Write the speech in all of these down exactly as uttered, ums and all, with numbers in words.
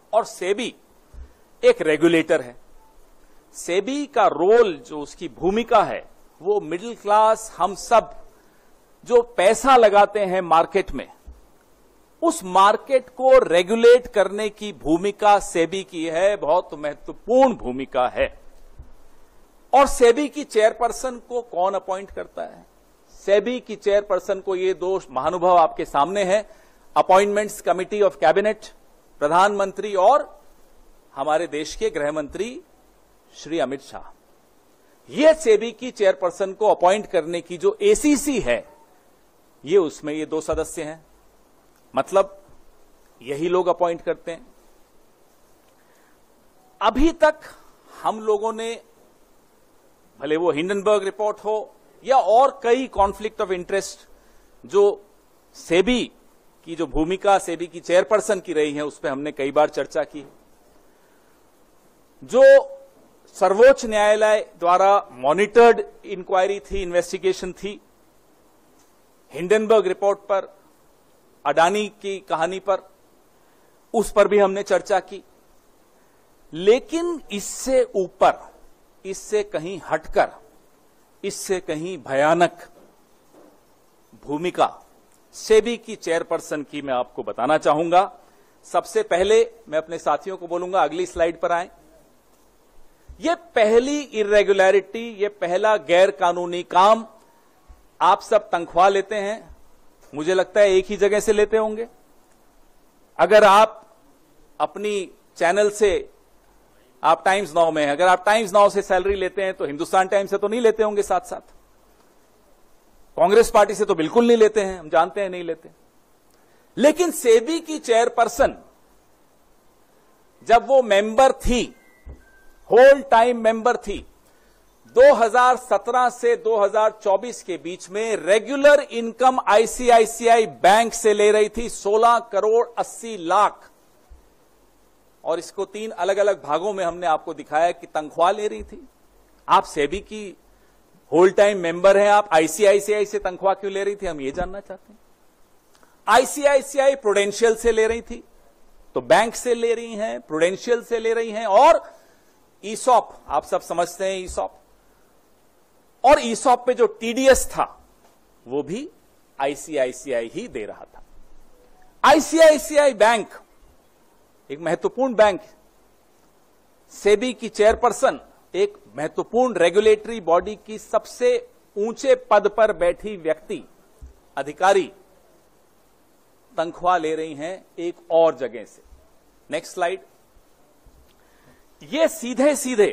और सेबी एक रेगुलेटर है। सेबी का रोल, जो उसकी भूमिका है, वो मिडिल क्लास, हम सब जो पैसा लगाते हैं मार्केट में, उस मार्केट को रेगुलेट करने की भूमिका सेबी की है, बहुत महत्वपूर्ण भूमिका है। और सेबी की चेयरपर्सन को कौन अपॉइंट करता है? सेबी की चेयरपर्सन को, ये दो महानुभाव आपके सामने हैं, अपॉइंटमेंट्स कमिटी ऑफ कैबिनेट, प्रधानमंत्री और हमारे देश के गृह मंत्री श्री अमित शाह। ये सेबी की चेयरपर्सन को अपॉइंट करने की जो एसीसी है, ये उसमें ये दो सदस्य हैं, मतलब यही लोग अपॉइंट करते हैं। अभी तक हम लोगों ने, भले वो हिंडनबर्ग रिपोर्ट हो या और कई कॉन्फ्लिक्ट ऑफ इंटरेस्ट जो सेबी की जो भूमिका सेबी की चेयरपर्सन की रही है, उस पर हमने कई बार चर्चा की। जो सर्वोच्च न्यायालय द्वारा मॉनिटर्ड इंक्वायरी थी, इन्वेस्टिगेशन थी, हिंडनबर्ग रिपोर्ट पर, अडानी की कहानी पर, उस पर भी हमने चर्चा की। लेकिन इससे ऊपर, इससे कहीं हटकर, इससे कहीं भयानक भूमिका सेबी की चेयरपर्सन की मैं आपको बताना चाहूंगा। सबसे पहले मैं अपने साथियों को बोलूंगा, अगली स्लाइड पर आएं। यह पहली इरेगुलरिटी, यह पहला गैर कानूनी काम, आप सब तनख्वाह लेते हैं, मुझे लगता है एक ही जगह से लेते होंगे। अगर आप अपनी चैनल से, आप टाइम्स नाउ में हैं, अगर आप टाइम्स नाउ से सैलरी लेते हैं तो हिंदुस्तान टाइम्स से तो नहीं लेते होंगे साथ साथ। कांग्रेस पार्टी से तो बिल्कुल नहीं लेते हैं, हम जानते हैं नहीं लेते। लेकिन सेबी की चेयरपर्सन जब वो मेंबर थी, होल टाइम मेंबर थी, दो हज़ार सत्रह से दो हज़ार चौबीस के बीच में रेगुलर इनकम आईसीआईसीआई बैंक से ले रही थी सोलह करोड़ अस्सी लाख, और इसको तीन अलग अलग भागों में हमने आपको दिखाया कि तनख्वाह ले रही थी। आप सेबी की होल टाइम मेंबर हैं, आप आईसीआईसीआई से तनख्वाह क्यों ले रही थी, हम ये जानना चाहते हैं। आईसीआईसीआई प्रूडेंशियल से ले रही थी, तो बैंक से ले रही हैं, प्रूडेंशियल से ले रही हैं, और ईसॉप, आप सब समझते हैं ईसॉप, और ईसॉप पे जो टीडीएस था वो भी आईसीआईसीआई ही दे रहा था। आईसीआईसीआई बैंक एक महत्वपूर्ण बैंक, सेबी की चेयरपर्सन एक महत्वपूर्ण रेगुलेटरी बॉडी की सबसे ऊंचे पद पर बैठी व्यक्ति, अधिकारी, तनख्वाह ले रही हैं एक और जगह से। Next slide. ये सीधे सीधे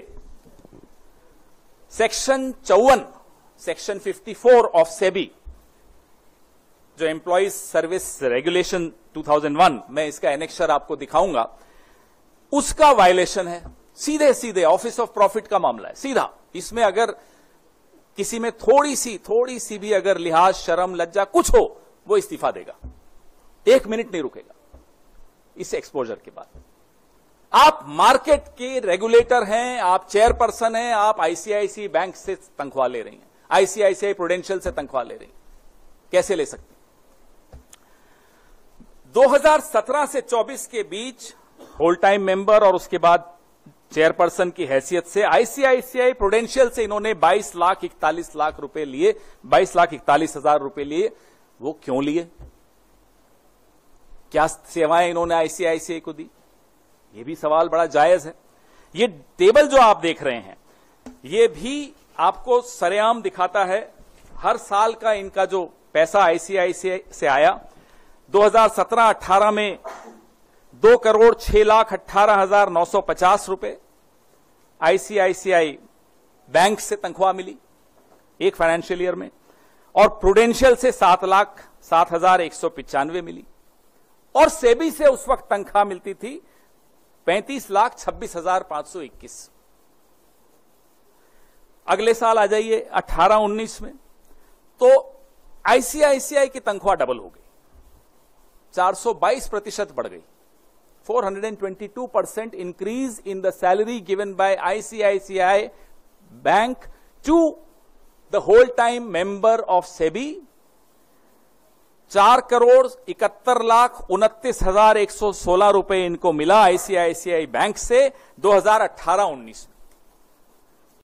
सेक्शन चौवन, सेक्शन चौवन ऑफ सेबी, जो एम्प्लॉइज सर्विस रेगुलेशन दो हज़ार एक, मैं इसका एनेक्सर आपको दिखाऊंगा, उसका वायलेशन है। सीधे सीधे ऑफिस ऑफ प्रॉफिट का मामला है, सीधा। इसमें अगर किसी में थोड़ी सी थोड़ी सी भी अगर लिहाज, शर्म, लज्जा कुछ हो, वो इस्तीफा देगा, एक मिनट नहीं रुकेगा इस एक्सपोजर के बाद। आप मार्केट के रेगुलेटर हैं, आप चेयरपर्सन हैं, आप आईसीआईसीआई बैंक से तनख्वाह ले रही हैं, आईसीआईसीआई प्रूडेंशियल से तनख्वाह ले रही हैं, कैसे ले सकती? दो हज़ार सत्रह से चौबीस के बीच होल टाइम मेंबर और उसके बाद चेयरपर्सन की हैसियत से आईसीआईसीआई प्रूडेंशियल से इन्होंने बाईस लाख इकतालीस लाख रुपए लिए, बाईस लाख इकतालीस हजार रुपए लिए। वो क्यों लिए? क्या सेवाएं इन्होंने आईसीआईसीआई को दी? ये भी सवाल बड़ा जायज है। ये टेबल जो आप देख रहे हैं, ये भी आपको सरेआम दिखाता है हर साल का इनका जो पैसा आईसीआईसीआई से आया। दो हज़ार सत्रह अठारह में दो करोड़ छह लाख अट्ठारह हजार नौ सौ पचास रुपए आईसीआईसीआई बैंक से तनख्वाह मिली एक फाइनेंशियल ईयर में, और प्रूडेंशियल से सात लाख सात हजार एक सौ पिचानवे मिली, और सेबी से उस वक्त तनख्वाह मिलती थी पैंतीस लाख छब्बीस हजार पांच सौ इक्कीस। अगले साल आ जाइए अठारह उन्नीस में, तो आईसीआईसीआई की तनख्वाह डबल हो गई, चार सौ बाईस प्रतिशत बढ़ गई, four hundred twenty-two percent increase in the salary given by I C I C I Bank to the whole time member of SEBI चार करोड़ इकहत्तर लाख उनतीस हजार एक सौ सोलह रुपए इनको मिला आईसीआईसीआई बैंक से दो हजार अठारह उन्नीस में।